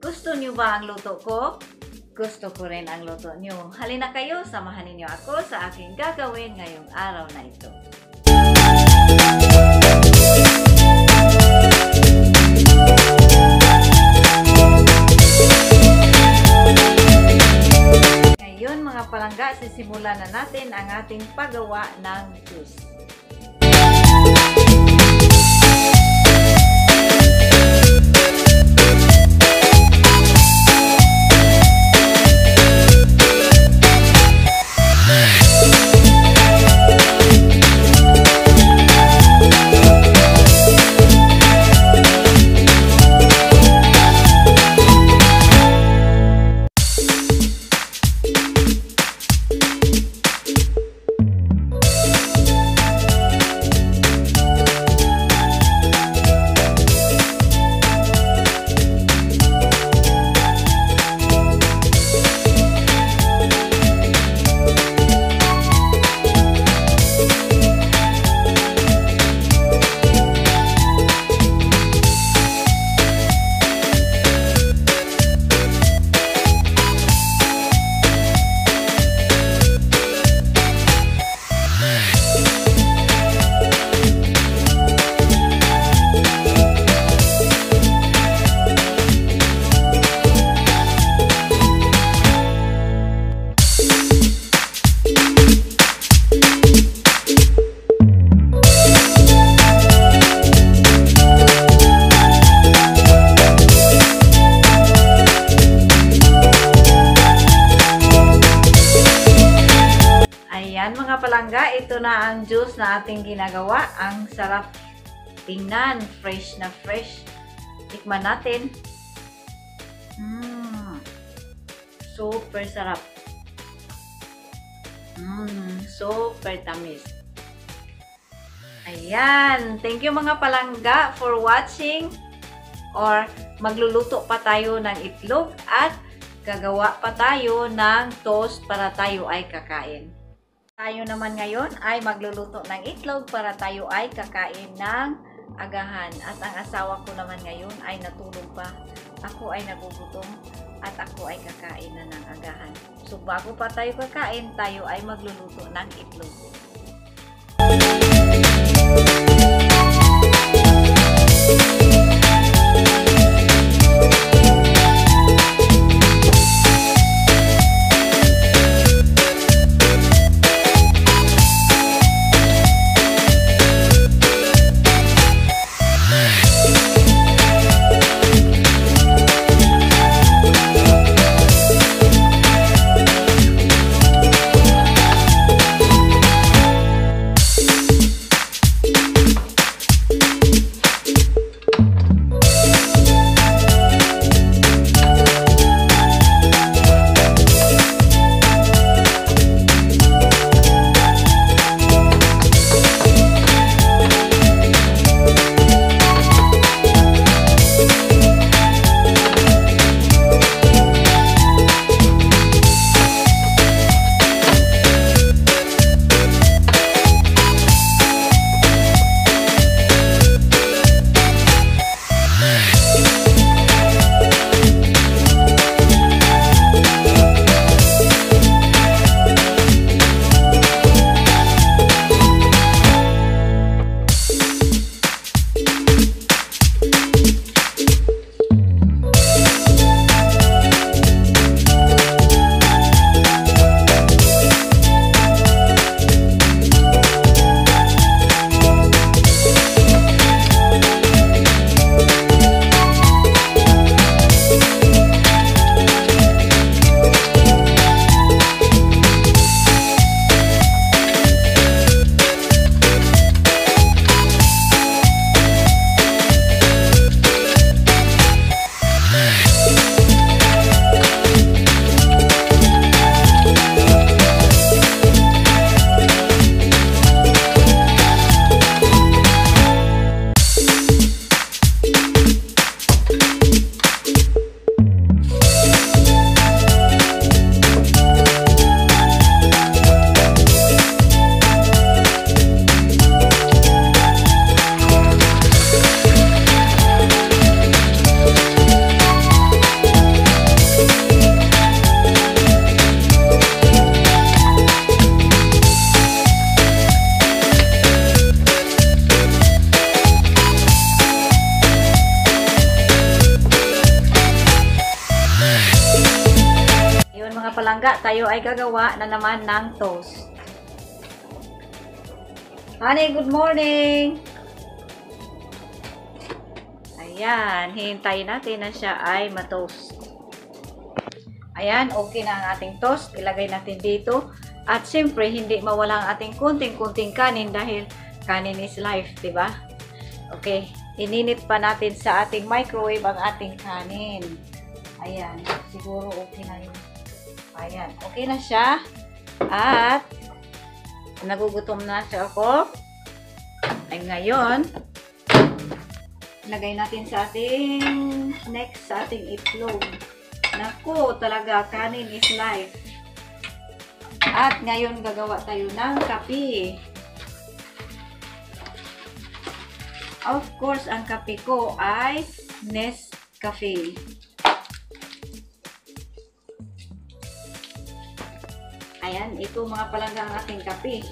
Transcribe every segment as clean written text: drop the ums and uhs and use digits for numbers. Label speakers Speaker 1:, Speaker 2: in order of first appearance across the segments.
Speaker 1: Gusto niyo ba ang luto ko? Gusto ko rin ang luto niyo. Halina kayo, samahan ninyo ako sa aking gagawin ngayong araw na ito. Ngayon mga palangga, sisimulan na natin ang ating paggawa ng juice. Ayan mga palangga, ito na ang juice na ating ginagawa. Ang sarap tingnan, fresh na fresh. Tikman natin. Super sarap. Super tamis. Ayan, thank you mga palangga for watching. Or magluluto pa tayo ng itlog at gagawa pa tayo ng toast para tayo ay kakain. Tayo naman ngayon ay magluluto ng itlog para tayo ay kakain ng agahan. At ang asawa ko naman ngayon ay natulog pa. Ako ay nagugutom at ako ay kakain na ng agahan. So bago pa tayo kakain, tayo ay magluluto ng itlog. mga palangga, tayo ay gagawa na naman ng toast. Honey, good morning! Ayan, hintayin natin na siya ay ma-toast. Ayan, okay na ang ating toast. Ilagay natin dito. At siyempre, hindi mawala ang ating kunting-kunting kanin dahil kanin is life, diba? Okay, ininit pa natin sa ating microwave ang ating kanin. Ayan, siguro okay na yun. Ayan, okay na siya. At nagugutom na siya ako. Ay ngayon, lagay natin sa ating next sa ating itlog. Naku, talaga kanin is life. At ngayon gagawa tayo ng kape. Of course, ang kape ko ay Nescafe. Ayan, ito mga palangga ang ating kape.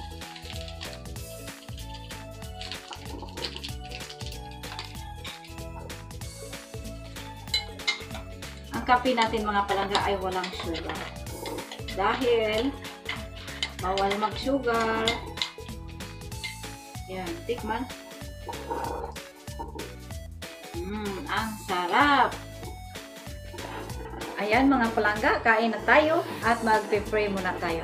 Speaker 1: Ang kape natin mga palangga ay walang sugar. Dahil bawal mag-sugar. Ayan, tikman. Ang sarap. Ayan mga palangga, kain na tayo at mag-pray muna tayo.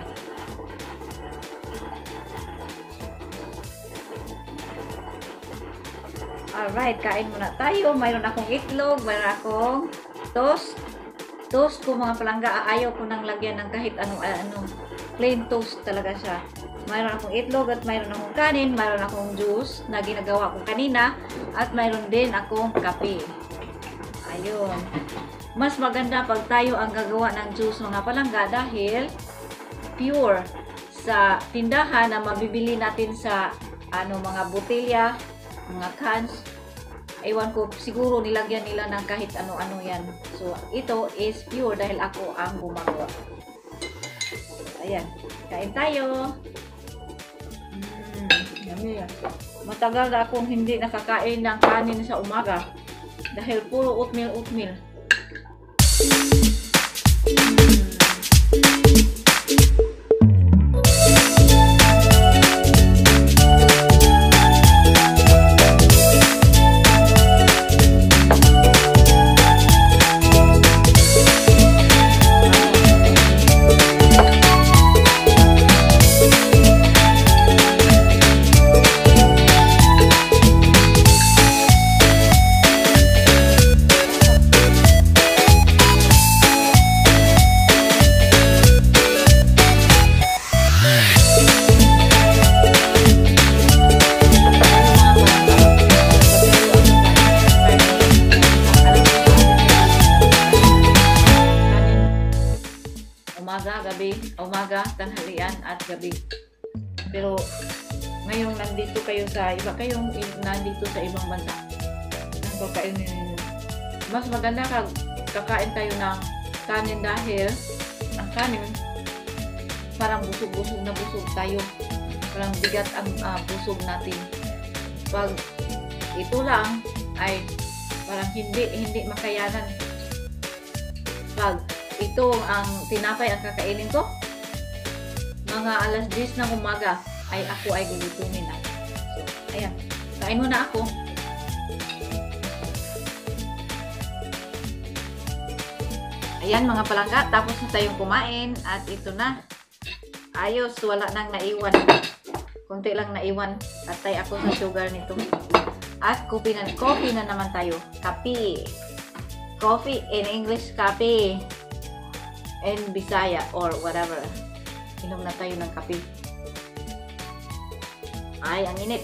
Speaker 1: Alright, kain muna tayo. Mayroon akong itlog, mayroon akong toast. Toast ko mga palangga, ayaw ko nang lagyan ng kahit ano. Plain toast talaga siya. Mayroon akong itlog at mayroon akong kanin, mayroon akong juice na ginagawa ko kanina at mayroon din akong kape. Ayun. Mas maganda pag tayo ang gagawa ng juice mga palangga dahil pure sa tindahan na mabibili natin sa mga botelya, mga cans. Ewan ko, siguro nilagyan nila ng kahit ano-ano yan. So, ito is pure dahil ako ang gumagawa. Ayan. Kain tayo. Yummy yan. Matagal na akong hindi nakakain ng kanin sa umaga. Dahil puro oatmeal. Umaga, tanghalian at gabi. Pero ngayon nandito kayo sa iba, kayong nandito sa ibang bansa. Mas maganda kakain tayo ng kanin dahil ang kanin parang busog na busog tayo. Parang bigat ang busog natin. Pag ito lang ay parang hindi makayanan. Pag ito ang tinapay ang kakainin ko, mga alas 10 ng umaga ay ako ay gugutumin na. So, ayan. Kain muna ako. Ayan mga palangga, tapos na tayong kumain at ito na. Ayos, wala nang naiwan. Kunti lang naiwan. Atay ako sa sugar nito. At coffee na naman tayo. Kape. Coffee in English, kape. And Bisaya or whatever. Inom na tayo ng kape. Ay, ang init.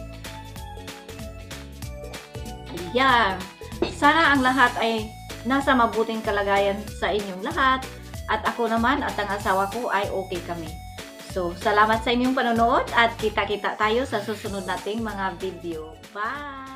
Speaker 1: Ayan. Sana ang lahat ay nasa mabuting kalagayan sa inyong lahat. At ako naman at ang asawa ko ay okay kami. So, salamat sa inyong panonood at kita-kita tayo sa susunod nating mga video. Bye!